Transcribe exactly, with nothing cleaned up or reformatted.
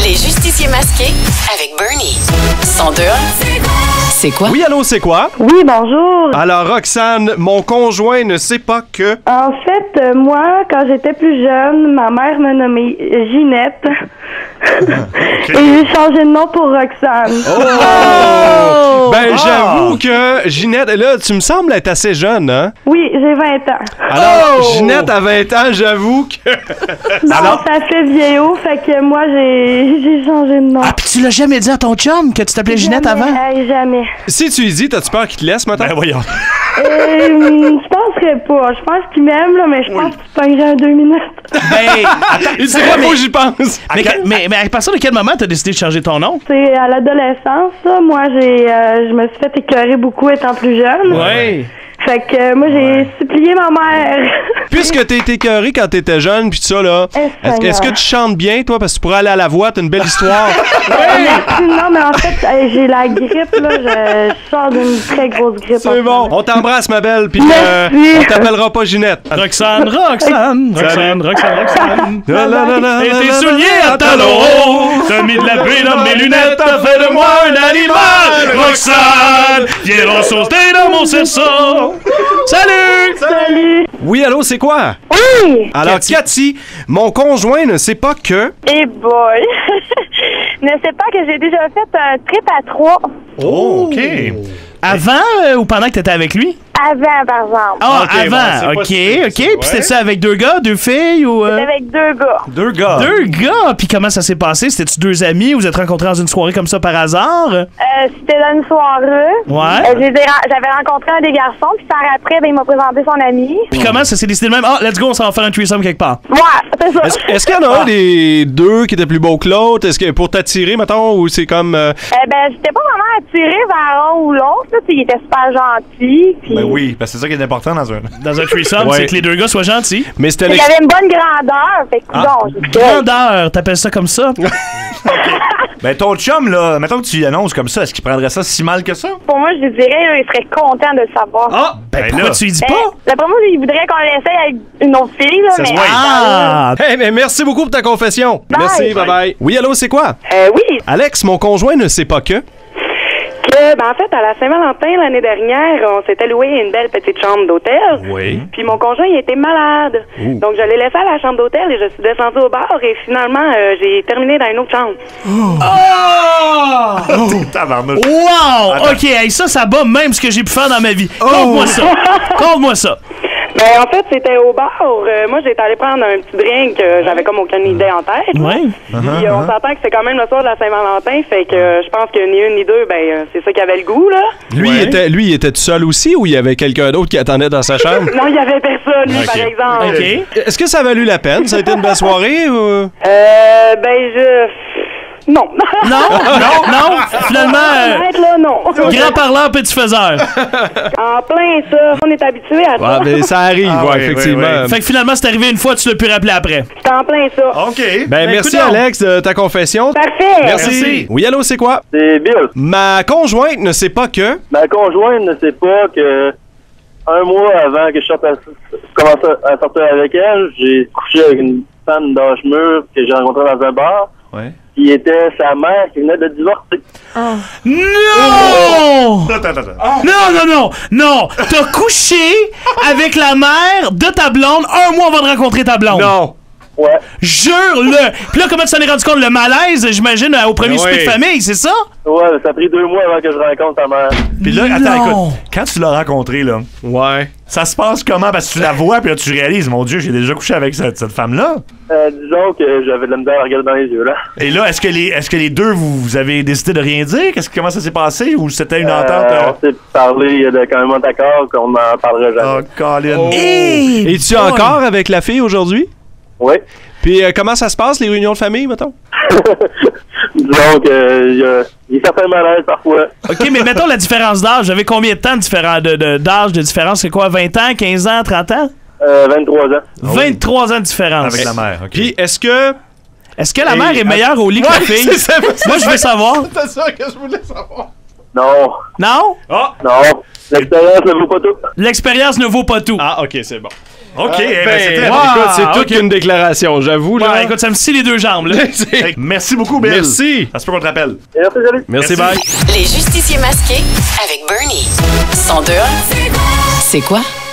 Les Justiciers masqués avec Bernie. cent deux un. C'est quoi? Oui, allô, c'est quoi? Oui, bonjour. Alors, Roxane, mon conjoint ne sait pas que... En fait, euh, moi, quand j'étais plus jeune, ma mère m'a nommée Ginette. Okay. Et j'ai changé de nom pour Roxane. Oh! Ben, Ah! j'avoue que Ginette, là, tu me sembles être assez jeune, hein? Oui, j'ai vingt ans. Alors, Oh! Ginette, à vingt ans, j'avoue que... Non, Alors- ça fait vieillot, fait que moi, j'ai j'ai changé de nom. Ah, puis tu l'as jamais dit à ton chum que tu t'appelais Ginette Jamais, avant? hey, jamais. Si tu lui dis, t'as-tu peur qu'il te laisse, maintenant? Ben voyons. Euh, je penserais pas. Je pense qu'il m'aime, là, mais je pense qu'il pognerait un deux minutes. Ben, attends, Il dit, ça, moi, mais- faut que j'y pense. mais, que- mais, mais à partir de quel moment t'as décidé de changer ton nom? C'est à l'adolescence, ça. Moi, j'ai, euh, je me suis fait écœurer beaucoup étant plus jeune. Ouais. Fait que euh, moi, j'ai supplié ma mère. Puisque t'es été écœuré quand t'étais jeune, puis tout ça, là, Eh, est-ce est-ce que Seigneur. tu chantes bien, toi? Parce que tu pourrais aller à la voix, t'as une belle histoire. Merci, non, mais en fait, euh, j'ai la grippe, là. Je, je sors d'une très grosse grippe. en C'est ce bon. moment. On t'embrasse, ma belle, puis euh, Merci. on t'appellera pas Ginette. Roxane, Roxane, Roxane, Roxane, Roxane. La, la, la, la, Et la, tes la, souliers la, à talons hauts, t'as mis de la pluie dans mes lunettes, t'as fait de moi un animal. Roxane, viens sauter dans mon cerceau. Salut! Salut! Oui, allô, c'est quoi? Oui! Alors, Cathy, mon conjoint ne sait pas que... Eh boy! Ne sais pas que j'ai déjà fait un trip à trois. Oh, OK. Avant euh, ou pendant que t'étais avec lui? Avant, par exemple. Ah, Ok, bon, avant. c'est pas OK, si pire que OK. ça, Puis ouais. c'était ça avec deux gars, deux filles ou... euh? Avec deux gars. Deux gars. Deux gars! Puis comment ça s'est passé? C'était-tu deux amis? Vous êtes rencontrés dans une soirée comme ça par hasard? Euh, C'était dans une soirée. Ouais. Euh, je les ai ren- J'avais rencontré un des garçons, puis par après, ben, il m'a présenté son ami. Puis comment ça s'est décidé de même? Ah, let's go, on s'en va faire un threesome quelque part. Ouais, c'est ça. Est-ce est-ce qu'il y en a un des deux qui était plus beau que l'autre? Est-ce que pour t'attirer, mettons, ou c'est comme... euh, Euh, ben, j'étais pas vraiment attirée vers un ou l'autre. là. Tu sais, il était super gentil. Puis Ben oui, parce que c'est ça qui est important dans un. Dans un threesome, Ouais. c'est que les deux gars soient gentils. Mais c'était il l'ex- avait une bonne grandeur. Fait que, coudonc, j'ai dit, hey. Grandeur, t'appelles ça comme ça? Ben ton chum, là, mettons que tu lui annonces comme ça, est-ce qu'il prendrait ça si mal que ça? Pour moi, je dirais, là, il serait content de le savoir. Ah! Ben, Ben pourquoi là. tu lui dis Ben, pas? d'après moi, il voudrait qu'on l'essaye avec une autre fille, là, mais... Ah! Hey, mais merci beaucoup pour ta confession. Bye. Merci, bye-bye. Oui, allô, c'est quoi? Euh, oui. Alex, mon conjoint ne sait pas que... Que, ben, en fait, à la Saint-Valentin, l'année dernière, on s'était loué une belle petite chambre d'hôtel. Oui. Puis mon conjoint, il était malade. Donc, je l'ai laissé à la chambre d'hôtel et je suis descendue au bar et finalement, euh, j'ai terminé dans une autre chambre. Oh! Tabarnouche. Wow! OK, hey, ça, ça bat même ce que j'ai pu faire dans ma vie. Conte-moi ça. Conte-moi ça. Ben, en fait, c'était au bar. Euh, moi, j'étais allée prendre un petit drink. euh, J'avais comme aucune idée en tête. Ouais. Puis, euh, on s'entend que c'est quand même le soir de la Saint-Valentin. Fait que euh, je pense que ni une ni deux, ben, euh, c'est ça qui avait le goût, là. Lui, Ouais. il était, lui, il était tout seul aussi ou il y avait quelqu'un d'autre qui attendait dans sa chambre? Non, il y avait personne, lui, Ok. par exemple. OK. Est-ce que ça a valu la peine? Ça a été une belle soirée ou... Euh, ben, je... Non. Non, non, non. Finalement, euh, Honnête, là, non. grand parleur, petit faiseur. En plein, ça. On est habitué à ça. Ouais, mais ça arrive, Ah ouais, oui, effectivement. oui, oui. Fait que finalement, c'est arrivé une fois, tu l'as pu rappeler après. C'est en plein, ça. OK. Ben, Ben, merci, coudonc. Alex, de ta confession. Parfait. Merci. Merci. Oui, allô, c'est quoi? C'est Bill. Ma conjointe ne sait pas que... Ma conjointe ne sait pas que un mois avant que je, sorte à- je commence à sortir avec elle, j'ai couché avec une femme d'âge mûr que j'ai rencontrée dans un bar, Ouais. qui était sa mère qui venait de divorcer. Non! Attends, attends, attends. Non, non, non, non! T'as couché avec la mère de ta blonde un mois avant de rencontrer ta blonde. Non. Ouais. Jure-le! Puis là, comment tu t'en es rendu compte? Le malaise, j'imagine, au premier Ben souper oui. de famille, c'est ça? Ouais, ça a pris deux mois avant que je rencontre sa mère. Puis là, Non. attends, écoute, quand tu l'as rencontré, là, Ouais. ça se passe comment? Parce que tu la vois, puis là, tu réalises, mon Dieu, j'ai déjà couché avec cette, cette femme-là. Euh, disons que j'avais de la misère à regarder dans les yeux, là. Et là, est-ce que les est-ce que les deux, vous, vous avez décidé de rien dire? Qu'est-ce que comment ça s'est passé? Ou c'était une entente? Euh, euh, on s'est parlé de quand même d'accord qu'on n'en parlerait Oh, jamais. Colin. Hey, Es-tu boy. encore avec la fille aujourd'hui? Oui. Puis euh, comment ça se passe, les réunions de famille, mettons? Disons que euh, il y a, il y a certains malaises parfois. OK, mais mettons la différence d'âge. J'avais combien de temps de, différen- de, de- d'âge de différence? C'est quoi, vingt ans, quinze ans, trente ans? Euh, vingt-trois ans. vingt-trois ans de différence. Avec la mère, OK. Puis est-ce que... Est-ce que la Et- mère est meilleure au lit que la Ouais, fille? c'est ça, c'est Moi, je veux savoir. C'est ça que je voulais savoir. Non. Non? Non. L'expérience ne vaut pas tout. L'expérience ne vaut pas tout. Ah, OK, c'est bon. OK, Ah, eh ben, ben, c'était... wow, écoute, c'est toute ok. une déclaration, j'avoue. Ouais, là. écoute, ça me scie les deux jambes, là. Hey, merci beaucoup, Bill. Merci. Ça se peut qu'on te rappelle. Merci, salut. Merci, Merci. bye. Les justiciers masqués avec Bernie. cent deux. C'est quoi?